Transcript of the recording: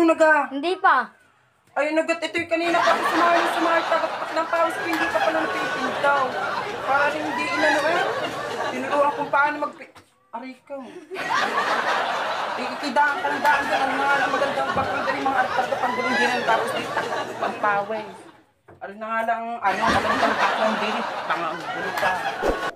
mo naga? Hindi pa. Ay, nagat ito'y kanina pa ako sumahal, tagapat ng pawis ko, hindi ka pa lang pipintaw. Para rin hindi inano eh. Tinuruan kung paano Aray ka. Ikikidaan ka ng daan ka ng mga magandang bakul dali mga artas na panggulong din tapos di pagpaway. Aray na nga lang, magandang bakul din, pangang gulo ka.